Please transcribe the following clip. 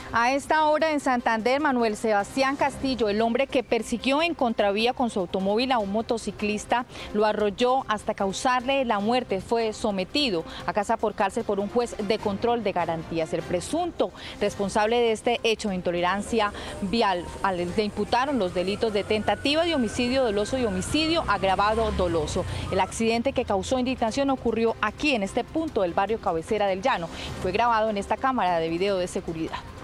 A esta hora en Santander, Manuel Sebastián Castillo, el hombre que persiguió en contravía con su automóvil a un motociclista, lo arrolló hasta causarle la muerte. Fue sometido a casa por cárcel por un juez de control de garantías. El presunto responsable de este hecho de intolerancia vial, le imputaron los delitos de tentativa de homicidio doloso y homicidio agravado doloso. El accidente que causó indignación ocurrió aquí, en este punto del barrio Cabecera del Llano. Fue grabado en esta cámara de video de seguridad.